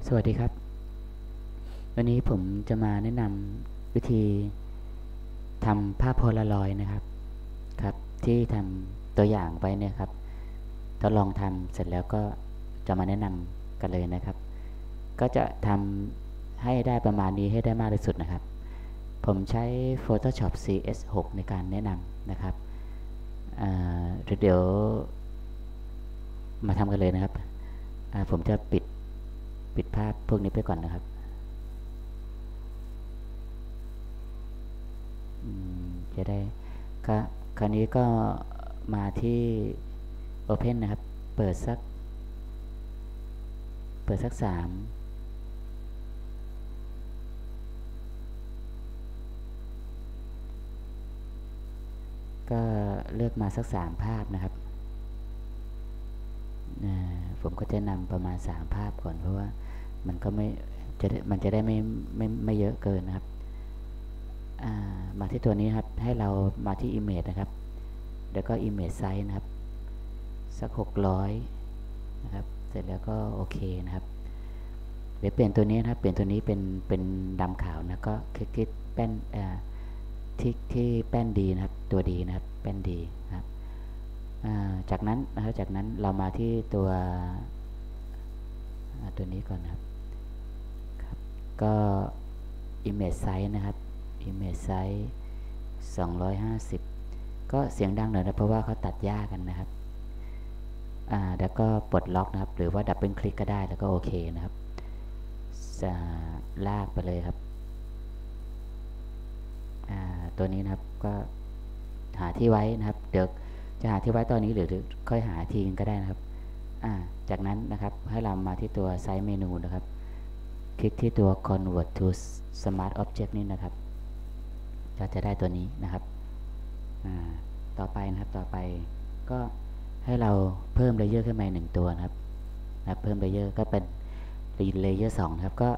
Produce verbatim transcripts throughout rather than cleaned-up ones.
สวัสดีครับวันนี้ผมจะมาแนะนำวิธีทำภาพโพลารอยด์นะครับครับที่ทำตัวอย่างไปเนี่ยครับทดลองทำเสร็จแล้วก็จะมาแนะนำกันเลยนะครับก็จะทำให้ได้ประมาณนี้ให้ได้มากที่สุดนะครับผมใช้ Photoshop ซี เอส หก ในการแนะนำนะครับเดี๋ยวมาทำกันเลยนะครับผมจะปิดปิดภาพพวกนี้ไปก่อนนะครับจะได้ก็คราวนี้ก็มาที่ Open นะครับเปิดสักเปิดสักสามก็เลือกมาสักสามภาพนะครับผมก็จะนำประมาณสามภาพก่อนเพราะว่ามันก็ไม่จะมันจะได้ไม่ไม่ไม่เยอะเกินนะครับมาที่ตัวนี้ครับให้เรามาที่ Image นะครับแล้วก็ Image Size นะครับสักหกร้อยนะครับเสร็จแล้วก็โอเคนะครับเดี๋ยวเปลี่ยนตัวนี้นะครับเปลี่ยนตัวนี้เป็นเป็นดำขาวนะก็คลิกที่แป้นที่ที่แป้นดีนะครับตัวดีนะครับแป้นดีนะครับจากนั้นนะครับจากนั้นเรามาที่ตัวตัวนี้ก่อนนะครับครับก็ Image Size นะครับ Image Size สองร้อยห้าสิบก็เสียงดังหน่อยนะเพราะว่าเขาตัดหญ้ากันนะครับแล้วก็ปลดล็อกนะครับหรือว่าดับเบิลคลิกก็ได้แล้วก็โอเคนะครับจะลากไปเลยครับตัวนี้นะครับก็หาที่ไว้นะครับเดี๋ยวจะหาที่ไว้ตอนนี้หรือค่อยหาทีนึงก็ได้นะครับจากนั้นนะครับให้เรามาที่ตัวไซส์เมนูนะครับคลิกที่ตัว convert to smart object นี่นะครับก็จะได้ตัวนี้นะครับต่อไปนะครับต่อไปก็ให้เราเพิ่มเลเยอร์ขึ้นมาหนึ่งตัวนะครับนะเพิ่มเลเยอร์ก็เป็นเลเยอร์สองนะครับก็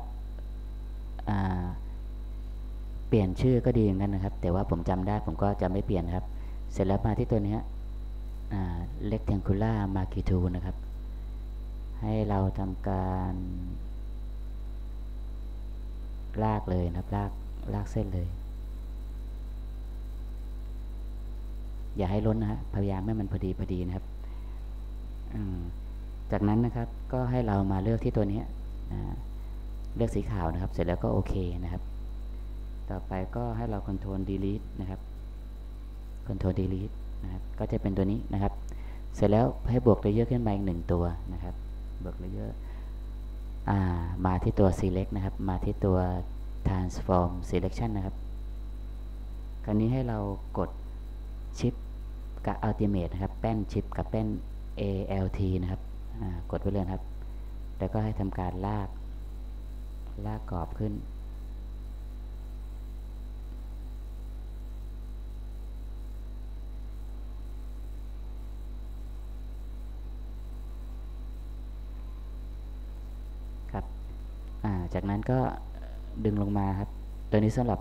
เปลี่ยนชื่อก็ดีเหมือนกันนะครับแต่ว่าผมจำได้ผมก็จะไม่เปลี่ยนครับเสร็จแล้วมาที่ตัวนี้rectangular magnitude นะครับให้เราทำการลากเลยนะครับลากลากเส้นเลยอย่าให้ล้นนะฮะพยายามให้มันพอดีพอดีนะครับจากนั้นนะครับก็ให้เรามาเลือกที่ตัวนี้เลือกสีขาวนะครับเสร็จแล้วก็โอเคนะครับต่อไปก็ให้เรา Control Delete นะครับ Control Delete นะครับก็จะเป็นตัวนี้นะครับเสร็จแล้วให้บวกเลเยอร์ขึ้นมาอีกหนึ่งตัวนะครับบวกเลเยอร์มาที่ตัว Select นะครับมาที่ตัว Transform Selection นะครับคราวนี้ให้เรากด Shift กับ Ultimate นะครับแป้น Shift กับแป้น เอ แอล ที นะครับกดไว้เลยครับแล้วก็ให้ทำการลากลากกรอบขึ้นครับจากนั้นก็ดึงลงมาครับตัวนี้สำหรับ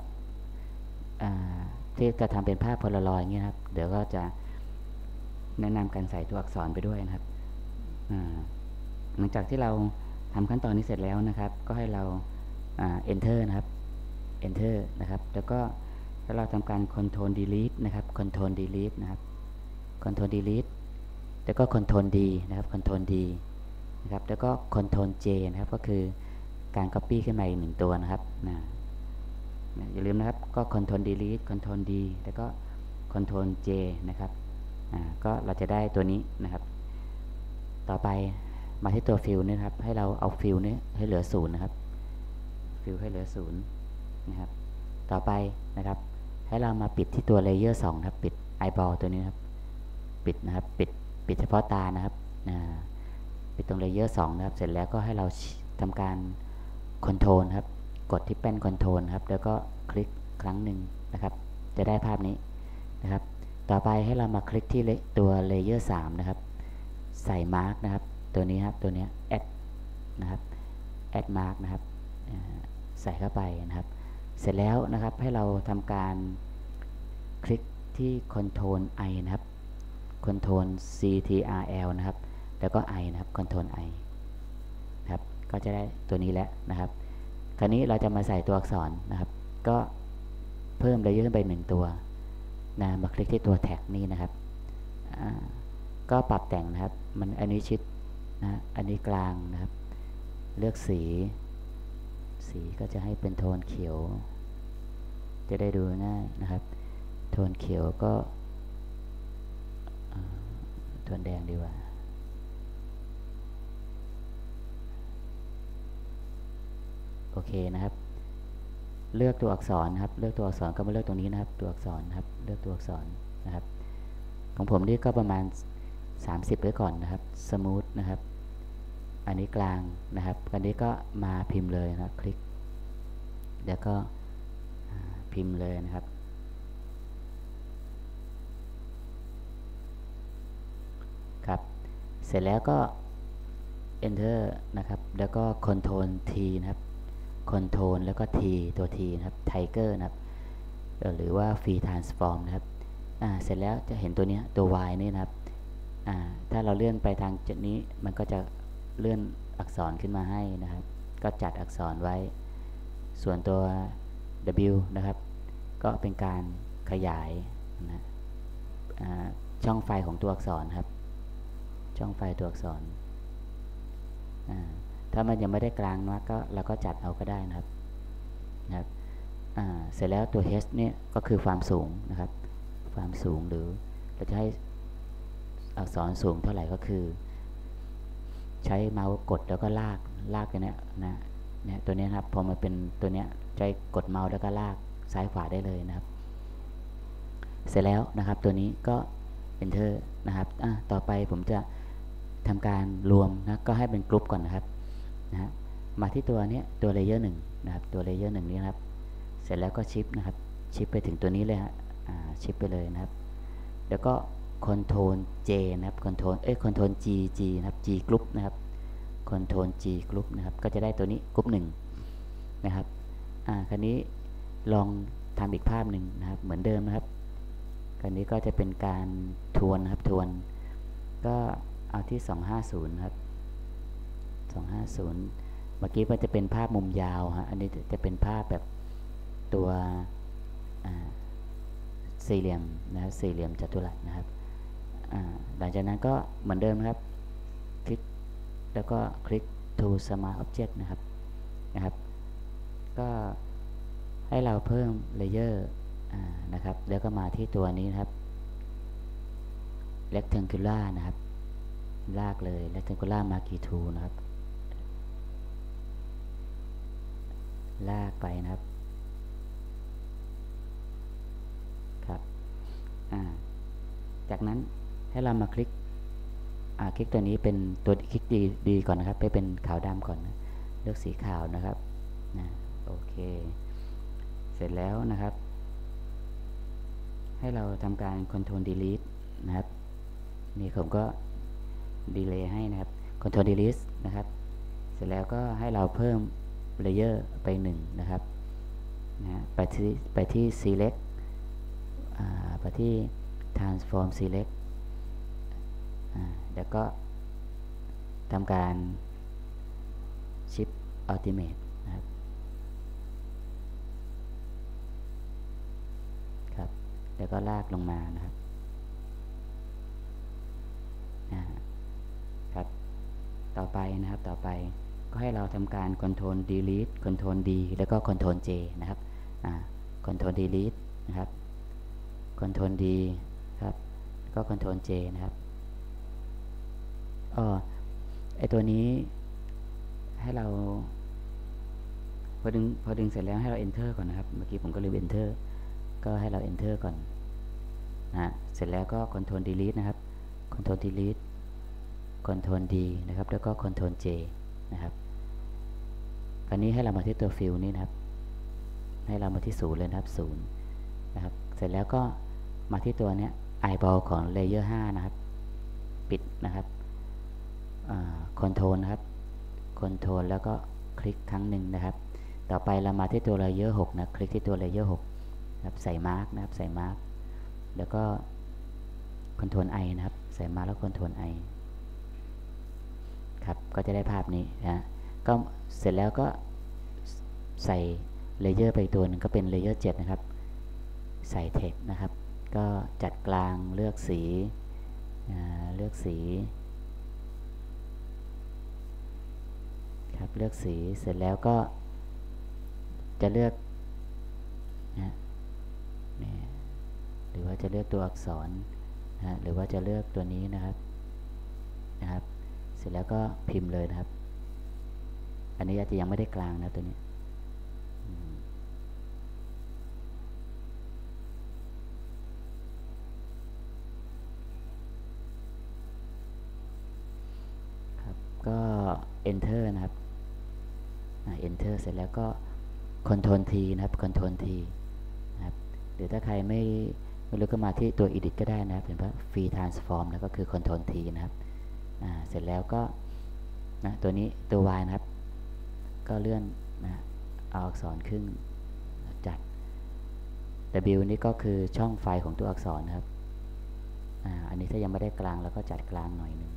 ที่จะทำเป็นภาพโพลารอยด์อย่างเงี้ยครับเดี๋ยวก็จะแนะนำการใส่ตัวอักษรไปด้วยนะครับหลังจากที่เราทำขั้นตอนนี้เสร็จแล้วนะครับก็ให้เรา enter นะครับ enter นะครับแล้วก็ถ้าเราทำการ control delete นะครับ control delete นะครับ control delete แล้วก็ control D นะครับ control D นะครับแล้วก็ control J นะครับก็คือการ copy ขึ้นมาอีกหนึ่งตัวนะครับนะอย่าลืมนะครับก็ control delete control D แล้วก็ control J นะครับก็เราจะได้ตัวนี้นะครับต่อไปมาที่ตัวฟิลนี่ครับให้เราเอาฟิลนี้ให้เหลือศูนย์นะครับฟิลให้เหลือศูนย์นะครับต่อไปนะครับให้เรามาปิดที่ตัวเลเยอร์สองครับปิดไอบอลตัวนี้ครับปิดนะครับปิดปิดเฉพาะตานะครับปิดตรงเลเยอร์สองนะครับเสร็จแล้วก็ให้เราทำการคอนโทรลครับกดที่แป้นคอนโทรลครับแล้วก็คลิกครั้งหนึ่งนะครับจะได้ภาพนี้นะครับต่อไปให้เรามาคลิกที่ตัวเลเยอร์สามนะครับใส่มาร์กนะครับตัวนี้ครับตัวนี้แอดนะครับแอดมาร์กนะครับใส่เข้าไปนะครับเสร็จแล้วนะครับให้เราทำการคลิกที่ Control I นะครับ Control ซี ที อาร์ แอล นะครับแล้วก็ I นะครับ Control I นะครับก็ก็จะได้ตัวนี้แล้วนะครับคราวนี้เราจะมาใส่ตัวอักษรนะครับก็เพิ่มเลเยอร์ขึ้นไปหนึ่งตัวนะมาคลิกที่ตัวแท็กนี้นะครับก็ปรับแต่งนะครับมันอันนี้ชิดนะอันนี้กลางนะครับเลือกสีสีก็จะให้เป็นโทนเขียวจะได้ดูง่ายนะครับโทนเขียวก็โทนแดงดีกว่าโอเคนะครับเลือกตัวอักษรนะครับเลือกตัวอักษรก็มาเลือกตรงนี้นะครับตัวอักษรนะครับเลือกตัวอักษรนะครับของผมนี่ก็ประมาณสามสิบไว้ก่อนนะครับสมูทนะครับอันนี้กลางนะครับอันนี้ก็มาพิมพ์เลยนะคลิกแล้วก็พิมพ์เลยนะครับครับเสร็จแล้วก็ enter นะครับแล้วก็ control T นะครับ control แล้วก็ T ตัว T นะครับ tiger นะครับหรือว่า free transform นะครับอ่าเสร็จแล้วจะเห็นตัวนี้ตัว Y นี่นะครับอ่าถ้าเราเลื่อนไปทางจุดนี้มันก็จะเลื่อนอักษรขึ้นมาให้นะครับก็จัดอักษรไว้ส่วนตัว W นะครับก็เป็นการขยายนะช่องไฟของตัวอักษรครับช่องไฟตัวอักษรถ้ามันยังไม่ได้กลางนะก็เราก็จัดเอาก็ได้นะครับนะครับเสร็จแล้วตัว H เนี่ยก็คือความสูงนะครับความสูงหรือเราจะให้อักษรสูงเท่าไหร่ก็คือใช้เมาส์กดแล้วก็ลากลากกันเนี่ยนะเนี่ยตัวนี้ครับพอมาเป็นตัวเนี้ยใช้กดเมาส์แล้วก็ลากซ้ายขวาได้เลยนะครับเสร็จแล้วนะครับตัวนี้ก็ enter นะครับอ่ะต่อไปผมจะทำการรวมนะก็ให้เป็นกรุ๊ปก่อนนะครับนะฮะมาที่ตัวนี้ตัวเลเยอร์หนึ่งนะครับตัวเลเยอร์หนึ่งนี้นะครับเสร็จแล้วก็ชิปนะครับชิปไปถึงตัวนี้เลยฮะอ่าชิปไปเลยนะครับแล้วก็ control J นะครับ control เอ้ย control G G นะครับ G กรุ๊ปนะครับ control G กรุ๊ปนะครับก็จะได้ตัวนี้กรุ๊ปหนึ่งนะครับอ่าคราวนี้ลองทำอีกภาพหนึ่งนะครับเหมือนเดิมนะครับคราวนี้ก็จะเป็นการทวนนะครับทวนก็เอาที่สองห้าศูนย์ครับสองห้าศูนย์เมื่อกี้มันจะเป็นภาพมุมยาวฮะอันนี้จะเป็นภาพแบบตัวสี่เหลี่ยมนะครับสี่เหลี่ยมจัตุรัสนะครับหลังจากนั้นก็เหมือนเดิมนะครับคลิกแล้วก็คลิก to smart object นะครับนะครับก็ให้เราเพิ่มเลเยอร์นะครับแล้วก็มาที่ตัวนี้นะครับ rectangular นะครับลากเลย rectangular marquee tool นะครับลากไปนะครับครับจากนั้นให้เรามาคลิกคลิกตัวนี้เป็นตัวคลิกดีดีก่อนนะครับไปเป็นขาวดำก่อนนะเลือกสีขาวนะครับนะโอเคเสร็จแล้วนะครับให้เราทำการ control delete นะครับนี่ผมก็ดีเลย์ให้นะครับ control delete นะครับเสร็จแล้วก็ให้เราเพิ่มเลเยอร์ไปหนึ่งนะครับนะไปที่ไปที่ select ไปที่ transform select แล้วก็ทำการ shift ultimate นะครับครับแล้วก็ลากลงมานะครับครับต่อไปนะครับต่อไปก็ให้เราทำการ control delete control D แล้วก็ control J นะครับ control delete นะครับ control D ครับก็ control J นะครับอ๋อไอตัวนี้ให้เราพอดึงพอดึงเสร็จแล้วให้เรา enter ก่อนนะครับเมื่อกี้ผมก็ลืม enter ก็ให้เรา enter ก่อนนะเสร็จแล้วก็ control delete นะครับ control delete control D นะครับแล้วก็ control J นะครับคราวนี้ให้เรามาที่ตัว fill นี้นะครับให้เรามาที่ศูนย์เลยนะครับศูนย์นะครับเสร็จแล้วก็มาที่ตัวเนี้ย eyeball ของ layer ห้านะครับปิดนะครับcontrol นะครับ control แล้วก็คลิกครั้งหนึ่งนะครับต่อไปเรามาที่ตัว layer หกนะคลิกที่ตัว layer หกนะครับใส่มาร์กนะครับใส่มาร์กแล้วก็ control I นะครับใส่มาร์กแล้ว control I ครับก็จะได้ภาพนี้นะก็เสร็จแล้วก็ใส่เลเยอร์ไปตัวหนึ่งก็เป็นเลเยอร์เจ็ดนะครับใส่เท็กซ์นะครับก็จัดกลางเลือกสีเลือกสีครับเลือกสีเสร็จแล้วก็จะเลือกนะหรือว่าจะเลือกตัวอักษรนะหรือว่าจะเลือกตัวนี้นะครับนะครับเสร็จแล้วก็พิมพ์เลยนะครับอันนี้อาจจะยังไม่ได้กลางนะตัวนี้ครับก็ enter นะครับ enter เสร็จแล้วก็ control T นะครับ control T นะครับหรือถ้าใครไม่ไม่รู้ก็มาที่ตัว edit ก็ได้นะครับเห็นว่า free transform แล้วก็คือ control T นะครับเสร็จแล้วก็นะตัวนี้ตัว Y นะครับก็เลื่อนนะเอาอักษรขึ้นจัด W นี่ก็คือช่องไฟของตัวอักษรนะครับอ่าอันนี้ถ้ายังไม่ได้กลางแล้วก็จัดกลางหน่อยหนึ่ง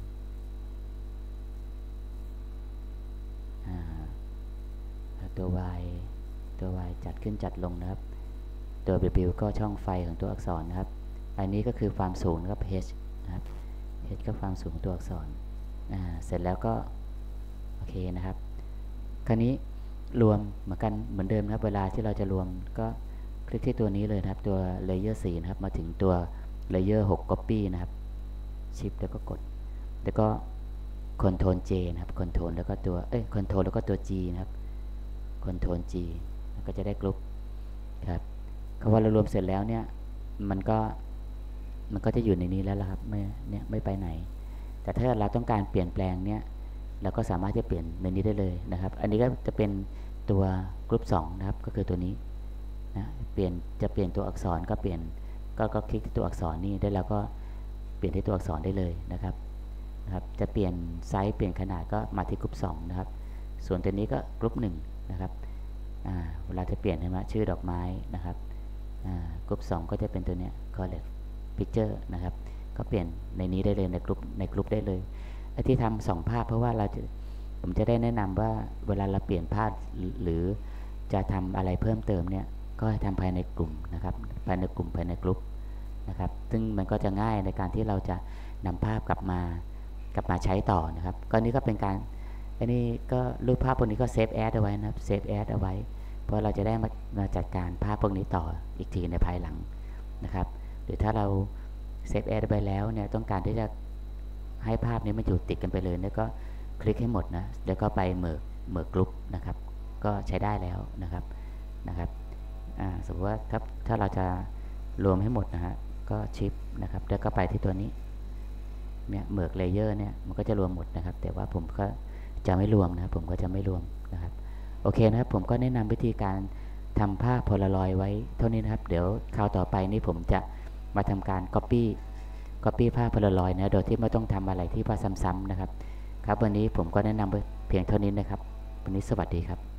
ตัว Y ตัว Y จัดขึ้นจัดลงนะครับตัว W ก็ช่องไฟของตัวอักษรนะครับอันนี้ก็คือความสูงนะครับ H นะครับ H ก็ความสูงของตัวอักษรอ่าเสร็จแล้วก็โอเคนะครับคราวนี้รวมเหมือนกันเหมือนเดิมนะครับเวลาที่เราจะรวมก็คลิกที่ตัวนี้เลยนะครับตัว Layer สี่นะครับมาถึงตัว Layer หก Copy นะครับ Shift แล้วก็กดแล้วก็ Control J นะครับ Control แล้วก็ตัวเอ้ย Control แล้วก็ตัว G นะครับ Control G แล้วก็จะได้กรุ๊ปครับคำว่าเรารวมเสร็จแล้วเนี่ยมันก็มันก็จะอยู่ในนี้แล้วล่ะครับไม่เนี่ยไม่ไปไหนแต่ถ้าเราต้องการเปลี่ยนแปลงเนี่ยเราก็สามารถจะเปลี่ยนในนี้ได้เลยนะครับอันนี้ก็จะเป็นตัวกรุ๊ปสองนะครับก็คือตัวนี้นะเปลี่ยนจะเปลี่ยนตัวอักษรก็เปลี่ยนก็ก็คลิกที่ตัวอักษรนี่ได้แล้วก็เปลี่ยนที่ตัวอักษรได้เลยนะครับนะครับจะเปลี่ยนไซส์เปลี่ยนขนาดก็มาที่กรุ๊ปสองนะครับส่วนตัวนี้ก็กรุ๊ปหนึ่งนะครับเวลาจะเปลี่ยนใช่ไหมชื่อดอกไม้นะครับกรุ๊ปสองก็จะเป็นตัวเนี้ย collect picture นะครับก็เปลี่ยนในนี้ได้เลยในกรุ๊ปในกรุ๊ปได้เลยไอ้ที่ทำสองภาพเพราะว่าเราจะผมจะได้แนะนำว่าเวลาเราเปลี่ยนภาพหรือจะทำอะไรเพิ่มเติมเนี่ยก็ให้ทำภายในกลุ่มนะครับภายในกลุ่มภายในกรุ๊ปนะครับซึ่งมันก็จะง่ายในการที่เราจะนำภาพกลับมากลับมาใช้ต่อนะครับก็นี้ก็เป็นการอันนี้ก็รูปภาพพวกนี้ก็เซฟแอดเอาไว้นะครับเซฟแอดเอาไว้เพราะเราจะได้มามาจัดการภาพพวกนี้ต่ออีกทีในภายหลังนะครับหรือถ้าเราเซฟแอดไปแล้วเนี่ยต้องการที่จะให้ภาพนี้มันอยู่ติดกันไปเลยแล้วก็คลิกให้หมดนะแล้วก็ไปเมิร์กเมิร์กกรุ๊ปนะครับก็ใช้ได้แล้วนะครับนะครับสมมติว่าถ้าถ้าเราจะรวมให้หมดนะฮะก็ชิปนะครับแล้วก็ไปที่ตัวนี้เนี่ยเมิร์กเลเยอร์เนี่ยมันก็จะรวมหมดนะครับแต่ว่าผมก็จะไม่รวมนะผมก็จะไม่รวมนะครับโอเคนะครับผมก็แนะนำวิธีการทำภาพโพลารอยด์ไว้เท่านี้นะครับเดี๋ยวคราวต่อไปนี้ผมจะมาทำการ copy copy ภาพโพลารอยด์นะโดยที่ไม่ต้องทำอะไรที่ว่าซ้ำๆนะครับครับวันนี้ผมก็แนะนำเพียงเท่านี้นะครับวันนี้สวัสดีครับ